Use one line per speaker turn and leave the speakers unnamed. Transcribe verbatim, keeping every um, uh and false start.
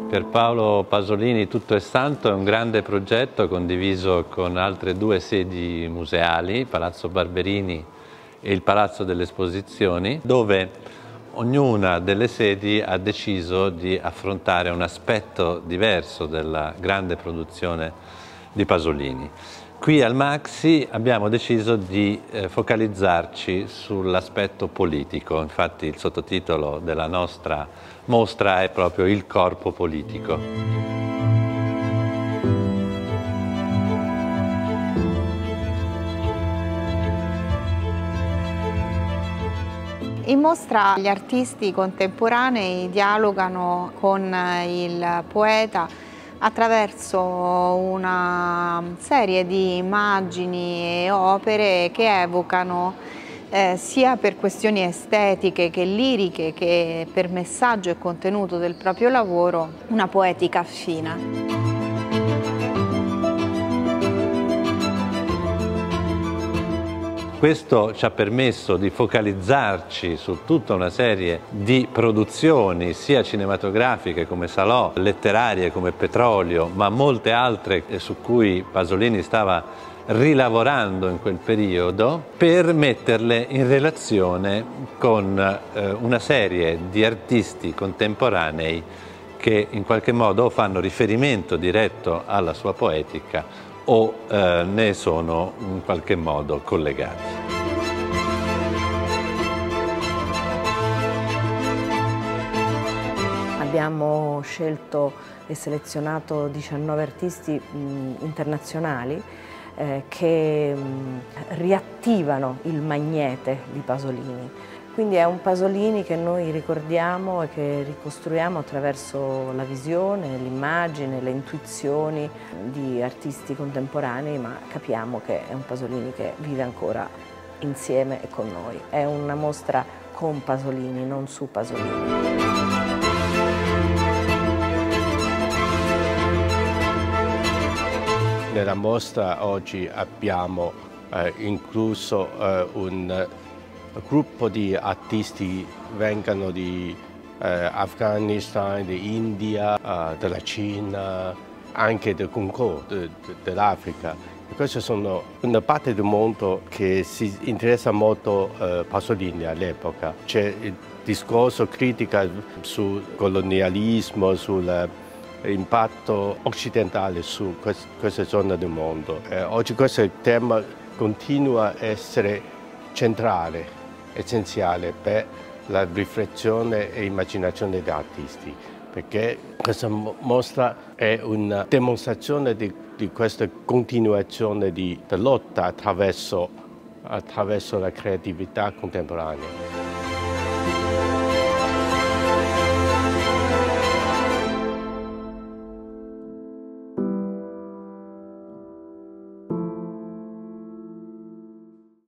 Pierpaolo Pasolini Tutto è Santo è un grande progetto condiviso con altre due sedi museali, Palazzo Barberini e il Palazzo delle Esposizioni, dove ognuna delle sedi ha deciso di affrontare un aspetto diverso della grande produzione di Pasolini. Qui al Maxi abbiamo deciso di eh, focalizzarci sull'aspetto politico, infatti il sottotitolo della nostra mostra è proprio Il corpo politico.
In mostra gli artisti contemporanei dialogano con il poeta attraverso una serie di immagini e opere che evocano eh, sia per questioni estetiche che liriche che per messaggio e contenuto del proprio lavoro una poetica affina.
Questo ci ha permesso di focalizzarci su tutta una serie di produzioni, sia cinematografiche come Salò, letterarie come Petrolio, ma molte altre su cui Pasolini stava rilavorando in quel periodo, per metterle in relazione con eh, una serie di artisti contemporanei che in qualche modo fanno riferimento diretto alla sua poetica o eh, ne sono in qualche modo collegati.
Abbiamo scelto e selezionato diciannove artisti mh, internazionali eh, che mh, riattivano il magnete di Pasolini. Quindi è un Pasolini che noi ricordiamo e che ricostruiamo attraverso la visione, l'immagine, le intuizioni di artisti contemporanei, ma capiamo che è un Pasolini che vive ancora insieme e con noi. È una mostra con Pasolini, non su Pasolini.
Nella mostra oggi abbiamo eh, incluso eh, un gruppo di artisti vengono di eh, Afghanistan, di India, eh, della Cina, anche del Congo, de, de, dell'Africa. Queste sono una parte del mondo che si interessa molto a eh, Pasolini all'epoca. C'è il discorso critica sul colonialismo, sull'impatto occidentale su quest, queste zone del mondo. Eh, oggi questo tema continua a essere centrale, essenziale per la riflessione e immaginazione degli artisti, perché questa mostra è una dimostrazione di, di questa continuazione di, di lotta attraverso, attraverso la creatività contemporanea.